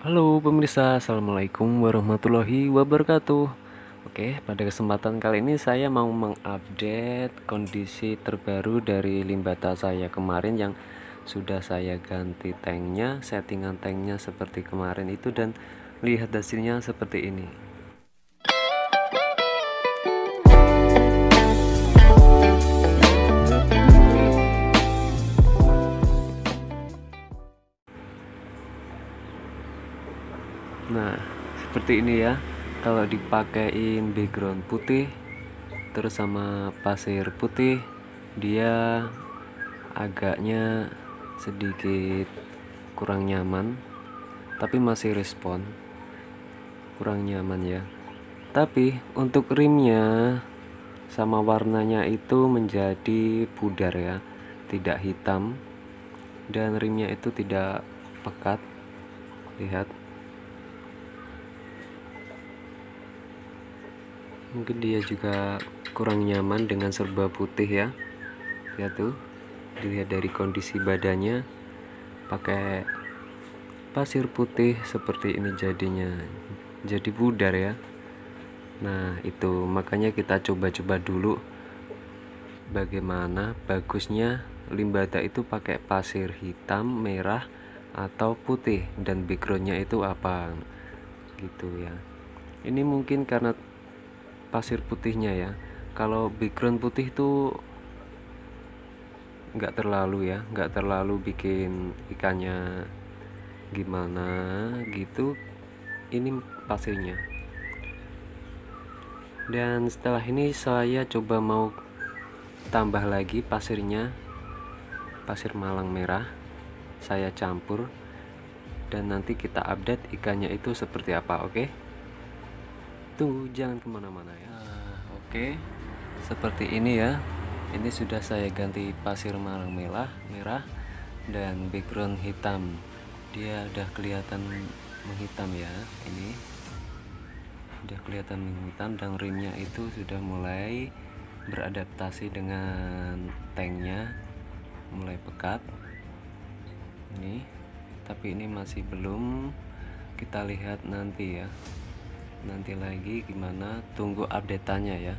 Halo pemirsa, Assalamualaikum warahmatullahi wabarakatuh. Oke, pada kesempatan kali ini saya mau mengupdate kondisi terbaru dari limbata saya kemarin yang sudah saya ganti tanknya, settingan tanknya seperti kemarin itu, dan lihat hasilnya seperti ini. Nah, seperti ini ya. Kalau dipakein background putih terus sama pasir putih, dia agaknya sedikit kurang nyaman, tapi masih respon. Kurang nyaman ya. Tapi untuk rimnya sama warnanya itu menjadi pudar ya, tidak hitam, dan rimnya itu tidak pekat. Lihat, mungkin dia juga kurang nyaman dengan serba putih ya. Lihat tuh, dilihat dari kondisi badannya, pakai pasir putih seperti ini jadinya, jadi pudar ya. Nah itu makanya kita coba-coba dulu bagaimana bagusnya limbata itu pakai pasir hitam, merah, atau putih, dan backgroundnya itu apa gitu ya. Ini mungkin karena pasir putihnya ya. Kalau background putih itu nggak terlalu bikin ikannya gimana gitu. Ini pasirnya. Dan setelah ini saya coba mau tambah lagi pasirnya, pasir malang merah saya campur, dan nanti kita update ikannya itu seperti apa. Oke, tunggu, jangan kemana-mana ya. Oke, seperti ini ya. Ini sudah saya ganti pasir malang merah dan background hitam. Dia udah kelihatan menghitam ya. Ini udah kelihatan menghitam, dan rimnya itu sudah mulai beradaptasi dengan tanknya, mulai pekat ini. Tapi ini masih belum, kita lihat nanti ya, nanti lagi gimana, tunggu update-nya ya.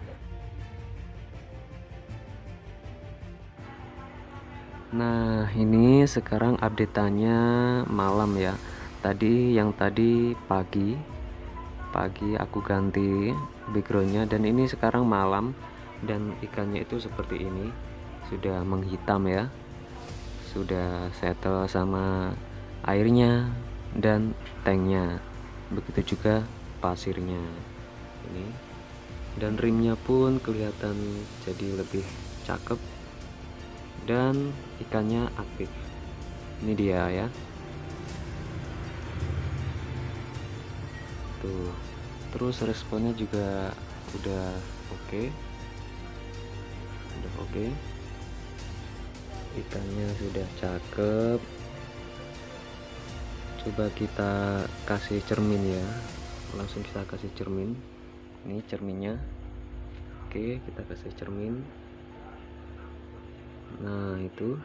Nah ini sekarang update-nya malam ya. Tadi pagi aku ganti backgroundnya, dan ini sekarang malam, dan ikannya itu seperti ini, sudah menghitam ya, sudah settle sama airnya dan tanknya, begitu juga pasirnya ini, dan rimnya pun kelihatan jadi lebih cakep, dan ikannya aktif. Ini dia ya, tuh. Terus responnya juga udah oke, ikannya sudah cakep. Coba kita kasih cermin ya, langsung kita kasih cermin. Ini cerminnya. Oke, kita kasih cermin. Nah itu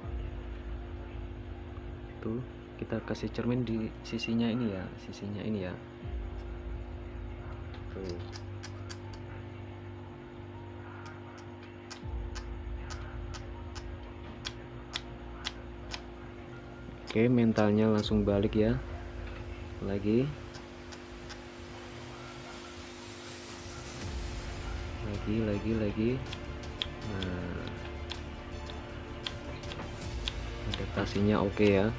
tuh, kita kasih cermin di sisinya ini ya, tuh. Oke, mentalnya langsung balik ya, lagi. Nah, adaptasinya oke ya.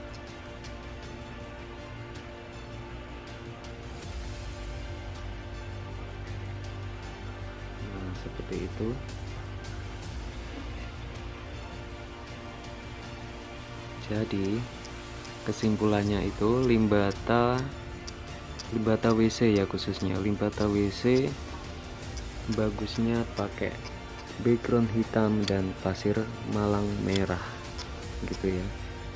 Nah seperti itu. Jadi kesimpulannya itu limbata WC ya, khususnya limbata WC bagusnya pakai background hitam dan pasir malang merah gitu ya.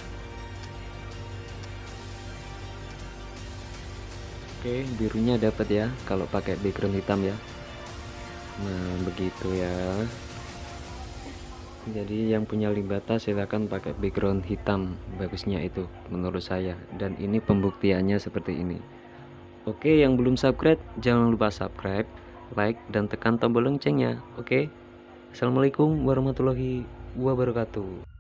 Oke, birunya dapat ya kalau pakai background hitam ya. Nah begitu ya. Jadi yang punya Limbata silahkan pakai background hitam, bagusnya itu menurut saya. Dan ini pembuktiannya seperti ini. Oke, yang belum subscribe jangan lupa subscribe, like, dan tekan tombol loncengnya. Oke, assalamualaikum warahmatullahi wabarakatuh.